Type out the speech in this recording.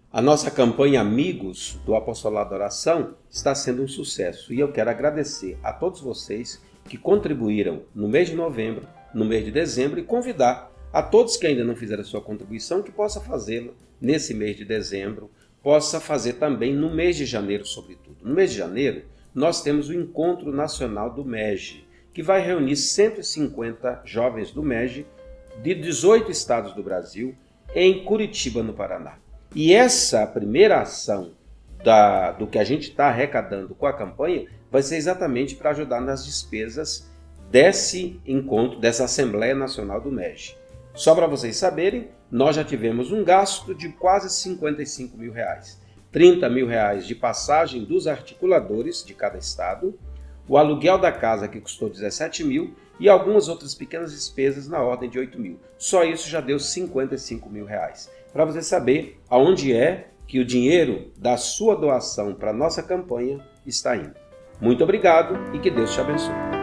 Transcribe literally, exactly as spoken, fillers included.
A nossa campanha Amigos do Apostolado da Oração está sendo um sucesso e eu quero agradecer a todos vocês que contribuíram no mês de novembro, no mês de dezembro e convidar a todos que ainda não fizeram a sua contribuição que possa fazê-la nesse mês de dezembro, possa fazer também no mês de janeiro, sobretudo. No mês de janeiro, nós temos o Encontro Nacional do M E G, que vai reunir cento e cinquenta jovens do M E G de dezoito estados do Brasil em Curitiba, no Paraná. E essa primeira ação da, do que a gente está arrecadando com a campanha vai ser exatamente para ajudar nas despesas desse encontro, dessa Assembleia Nacional do M E G. Só para vocês saberem, nós já tivemos um gasto de quase cinquenta e cinco mil reais. trinta mil reais de passagem dos articuladores de cada estado, o aluguel da casa que custou dezessete mil e algumas outras pequenas despesas na ordem de oito mil. Só isso já deu cinquenta e cinco mil reais. Para você saber aonde é que o dinheiro da sua doação para a nossa campanha está indo. Muito obrigado e que Deus te abençoe.